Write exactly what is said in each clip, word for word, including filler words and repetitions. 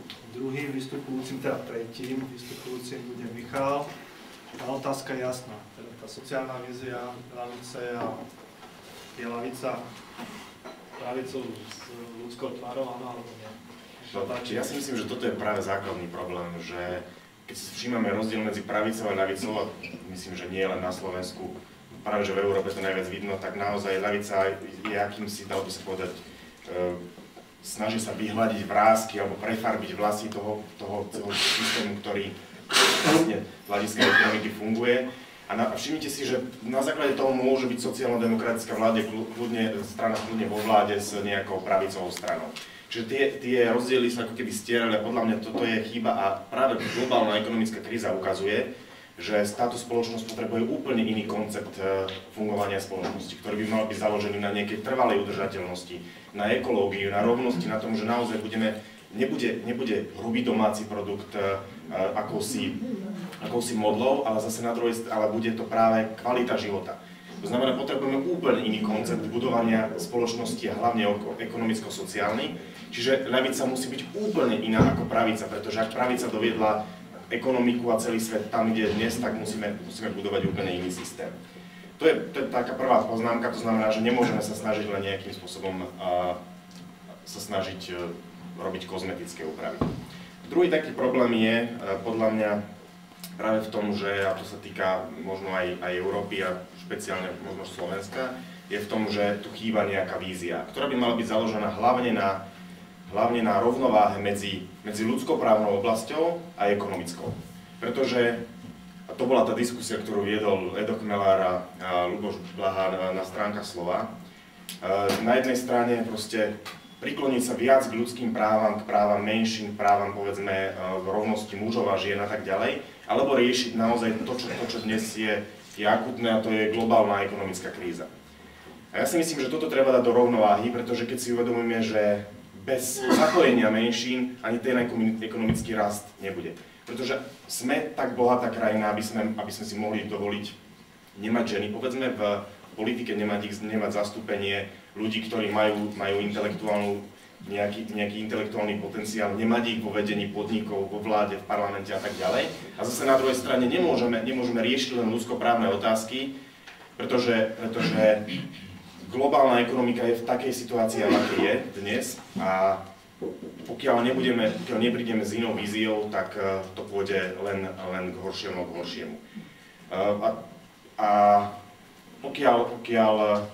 druhým vystupujúcim, teda tretím vystupujúcim bude Michal. Tá otázka je jasná. Teda tá sociálna vízia ľavice a je ľavica pravicou s ľudskou tvárou, áno alebo nie? No, ja si myslím, že toto je práve základný problém, že keď si všímame rozdiel medzi pravicou a ľavicou, a myslím, že nie len na Slovensku, práve že v Európe to najviac vidno, tak naozaj ľavica je akýmsi, dalo by sa povedať, e, snaží sa vyhľadiť vrásky alebo prefarbiť vlasy toho, toho celého systému, ktorý vlastne z hľadiska ekonomiky funguje. A na, všimnite si, že na základe toho môže byť sociálno-demokratická vláda kľudne, strana kľudne vo vláde s nejakou pravicovou stranou. Čiže tie, tie rozdiely sa ako keby stierali a podľa mňa toto je chyba a práve globálna ekonomická kríza ukazuje, že táto spoločnosť potrebuje úplne iný koncept fungovania spoločnosti, ktorý by mal byť založený na nejakej trvalej udržateľnosti, na ekológiu, na rovnosti, na tom, že naozaj budeme, nebude, nebude hrubý domáci produkt akousi, akousi modlou, ale zase na druhej strane, ale bude to práve kvalita života. To znamená, potrebujeme úplne iný koncept budovania spoločnosti a hlavne ekonomicko-sociálny. Čiže ľavica musí byť úplne iná ako pravica, pretože ak pravica doviedla ekonomiku a celý svet tam, kde je dnes, tak musíme, musíme budovať úplne iný systém. To je, to je taká prvá poznámka, to znamená, že nemôžeme sa snažiť len nejakým spôsobom uh, sa snažiť uh, robiť kozmetické úpravy. Druhý taký problém je uh, podľa mňa práve v tom, že, a to sa týka možno aj, aj Európy a špeciálne možno Slovenska, je v tom, že tu chýba nejaká vízia, ktorá by mala byť založená hlavne na, hlavne na rovnováhe medzi, medzi ľudskoprávnou oblasťou a ekonomickou. Pretože, a to bola tá diskusia, ktorú viedol Edo Chmelár a Ľuboš Blaha na, na stránkach Slova, na jednej strane proste prikloniť sa viac k ľudským právam, k právam menšín, právam povedzme rovnosti mužov a žien a tak ďalej, alebo riešiť naozaj to, čo, to, čo dnes je, je akutné, a to je globálna ekonomická kríza. A ja si myslím, že toto treba dať do rovnováhy, pretože keď si uvedomíme, že bez zapojenia menšín ani ten ekonomický rast nebude. Pretože sme tak bohatá krajina, aby sme, aby sme si mohli dovoliť nemať ženy, povedzme v politike nemať, nemať zastúpenie ľudí, ktorí majú, majú intelektuálnu, nejaký, nejaký intelektuálny potenciál, nemať ich vo vedení podnikov, vo vláde, v parlamente a tak ďalej. A zase na druhej strane nemôžeme, nemôžeme riešiť len ľudskoprávne otázky, pretože, pretože globálna ekonomika je v takej situácii, aké je dnes, a pokiaľ, nebudeme, pokiaľ neprídeme s inou víziou, tak to pôjde len, len k horšiemu, k horšiemu. A, a pokiaľ, pokiaľ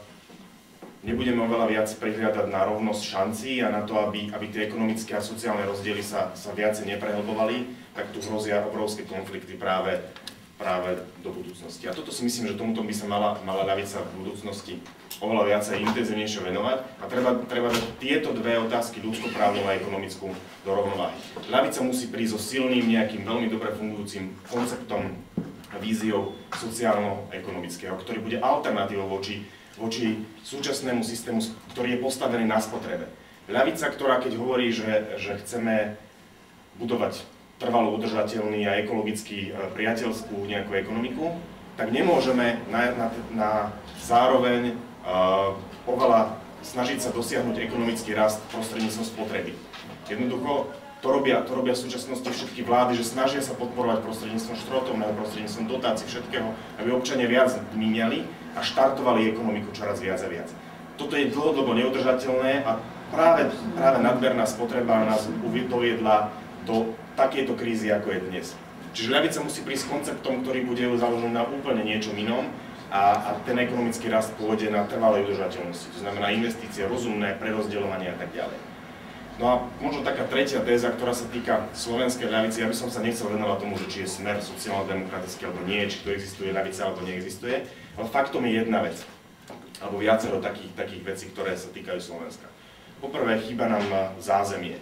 nebudeme oveľa viac prihliadať na rovnosť šancí a na to, aby, aby tie ekonomické a sociálne rozdiely sa, sa viacej neprehlbovali, tak tu hrozia obrovské konflikty práve, práve do budúcnosti. A toto si myslím, že tomuto by sa mala, mala ľavica v budúcnosti oveľa viacej intenzívnejšie venovať a treba, treba dať tieto dve otázky, ľudskoprávnu a ekonomickú, do rovnováhy. Ľavica musí prísť so silným, nejakým veľmi dobre fungujúcim konceptom a víziou sociálno-ekonomického, ktorý bude alternatívou voči voči súčasnému systému, ktorý je postavený na spotrebe. Ľavica, ktorá keď hovorí, že, že chceme budovať trvalo udržateľný a ekologicky priateľskú nejakú ekonomiku, tak nemôžeme na, na, na zároveň uh, oveľa snažiť sa dosiahnuť ekonomický rast prostredníctvom spotreby. Jednoducho, to robia, to robia v súčasnosti všetky vlády, že snažia sa podporovať prostredníctvom štrotovného, prostredníctvom dotácií, všetkého, aby občania viac míňali a štartovali ekonomiku čoraz viac a viac. Toto je dlhodobo neudržateľné a práve, práve nadmerná spotreba nás doviedla do takejto krízy, ako je dnes. Čiže ľavica musí prísť s konceptom, ktorý bude založený na úplne niečom inom a, a ten ekonomický rast pôjde na trvalej udržateľnosti. To znamená investície, rozumné prerozdeľovanie a tak ďalej. No a možno taká tretia téza, ktorá sa týka slovenskej ľavice, ja by som sa nechcel venovať tomu, že či je Smer sociálno-demokratický alebo nie, či to existuje ľavica alebo neexistuje, ale faktom je jedna vec, alebo viacero takých, takých vecí, ktoré sa týkajú Slovenska. Poprvé, chýba nám zázemie.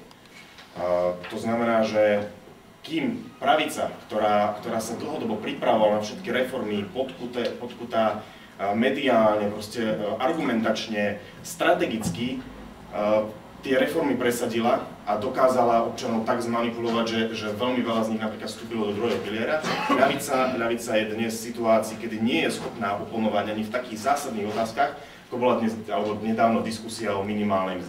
Uh, to znamená, že kým pravica, ktorá, ktorá sa dlhodobo pripravovala na všetky reformy, podkuté, podkutá uh, mediálne, proste uh, argumentačne, strategicky, uh, tie reformy presadila a dokázala občanov tak zmanipulovať, že, že veľmi veľa z nich napríklad vstúpilo do druhého piliera. Ľavica, ľavica je dnes v situácii, kedy nie je schopná oponovať ani v takých zásadných otázkach, ako bola dnes, alebo nedávno diskusia o minimálnej mzde.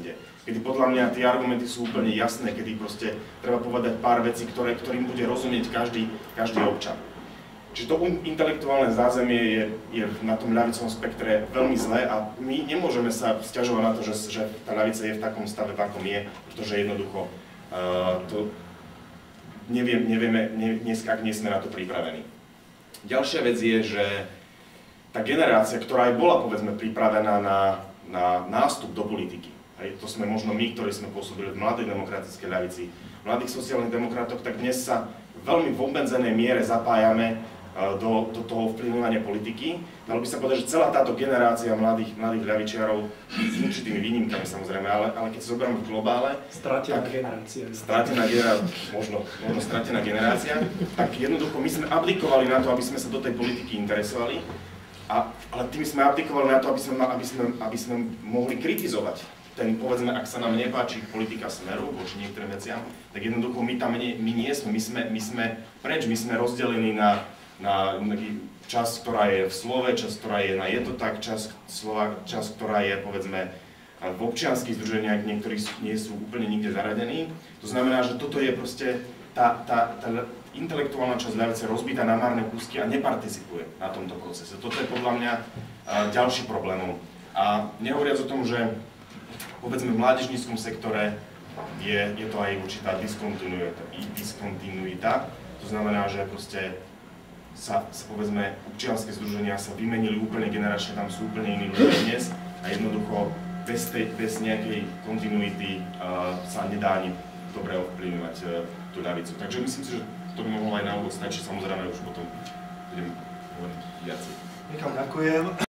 kedy podľa mňa tie argumenty sú úplne jasné, kedy proste treba povedať pár vecí, ktoré, ktorým bude rozumieť každý, každý občan. Čiže to intelektuálne zázemie je, je na tom ľavicovom spektre veľmi zlé a my nemôžeme sa sťažovať na to, že, že tá ľavica je v takom stave, v akom je, pretože jednoducho uh, to neviem, nevieme, ne, dnes, ak nie sme na to pripravení. Ďalšia vec je, že tá generácia, ktorá aj bola, povedzme, pripravená na, na nástup do politiky, hej, to sme možno my, ktorí sme pôsobili v mladej demokratickej ľavici, v mladých sociálnych demokratoch, tak dnes sa veľmi v obmedzenej miere zapájame do, do toho vplyvňovania politiky. Dalo by sa povedať, že celá táto generácia mladých, mladých ľavičiarov, s určitými výnimkami samozrejme, ale, ale keď sa zoberieme v globále, stratená generácia. Stratená generácia, možno, možno stratená generácia, tak jednoducho my sme abdikovali na to, aby sme sa do tej politiky interesovali, a, ale tým sme abdikovali na to, aby sme, aby sme, aby sme mohli kritizovať ten, povedzme, ak sa nám nepáči politika Smeru voči niektorým veciam, tak jednoducho my tam nie, my nie sme, my sme, my sme preč, my sme rozdelení na, na časť, ktorá je v slove, časť, ktorá je na je to tak, časť, slova, časť, ktorá je, povedzme, v občianskych združeniach, niektorí nie sú úplne nikde zaradení. To znamená, že toto je proste tá, tá, tá intelektuálna časť ľavice rozbitá na marné kúsky a neparticipuje na tomto procese. Toto je podľa mňa ďalší problémom. A nehovoriac o tom, že povedzme v mládežníckom sektore je, je to aj určitá diskontinuita, diskontinuita. To znamená, že proste sa, sa povedzme občianske združenia sa vymenili úplne generačne, tam sú úplne iní ľudia dnes a jednoducho bez, tej, bez nejakej kontinuity uh, sa nedá ani dobre ovplyvňovať uh, tú ľavicu. Takže myslím si, že to by mohlo aj na úvod stačiť, samozrejme už potom budem hovoriť viac. Michal, ďakujem.